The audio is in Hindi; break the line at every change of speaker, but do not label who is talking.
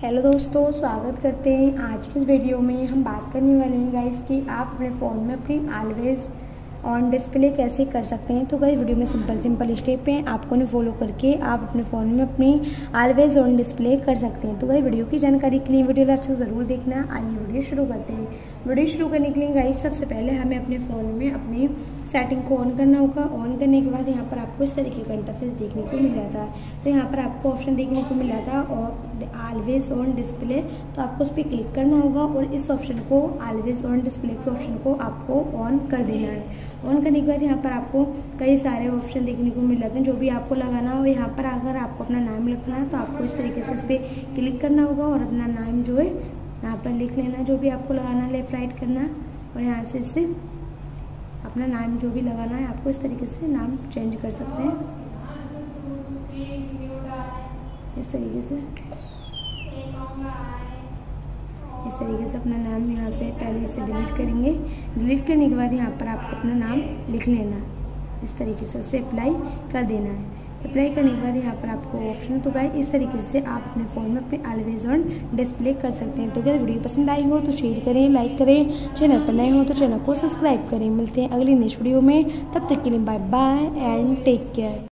हेलो दोस्तों, स्वागत करते हैं। आज की इस वीडियो में हम बात करने वाले हैं गाइस कि आप अपने फ़ोन में अपनी ऑलवेज ऑन डिस्प्ले कैसे कर सकते हैं। तो गाइस वीडियो में सिंपल स्टेप हैं, आपको उन्हें फॉलो करके आप अपने फ़ोन में अपनी ऑलवेज ऑन डिस्प्ले कर सकते हैं। तो गाइस वीडियो की जानकारी के लिए वीडियो अच्छा ज़रूर देखना। आइए वीडियो शुरू करते हैं। वीडियो शुरू करने के लिए गाइस सबसे पहले हमें अपने फ़ोन में अपनी सेटिंग को ऑन करना होगा। ऑन करने के बाद यहाँ पर आपको इस तरीके का इंटरफेस देखने को मिल जाता है। तो यहाँ पर आपको ऑप्शन देखने को मिल जाता है और ऑलवेज ऑन डिस्प्ले, तो आपको उस पर क्लिक करना होगा और इस ऑप्शन को ऑलवेज ऑन डिस्प्ले के ऑप्शन को आपको ऑन कर देना है। ऑन करने के बाद यहाँ पर आपको कई सारे ऑप्शन देखने को मिल जाते हैं, जो भी आपको लगाना हो। यहाँ पर अगर आपको अपना नाम लिखना है तो आपको इस तरीके से इस पर क्लिक करना होगा और अपना नाम जो है यहाँ पर लिख लेना, जो भी आपको लगाना है, लेफ्ट राइट करना और यहाँ से इससे अपना नाम जो भी लगाना है आपको इस तरीके से नाम चेंज कर सकते हैं। इस तरीके से अपना नाम यहाँ से पहले से डिलीट करेंगे। डिलीट करने के बाद यहाँ पर आपको अपना नाम लिख लेना है, इस तरीके से उसे अप्लाई कर देना है। अप्लाई करने के बाद यहाँ पर आपको ऑप्शन, तो गाइस इस तरीके से आप अपने फ़ोन में अपने ऑलवेज ऑन डिस्प्ले कर सकते हैं। तो अगर वीडियो पसंद आई हो तो शेयर करें, लाइक करें, चैनल पर नए हो तो चैनल को सब्सक्राइब करें। मिलते हैं अगली नेक्स्ट वीडियो में, तब तक के लिए bye bye and take care.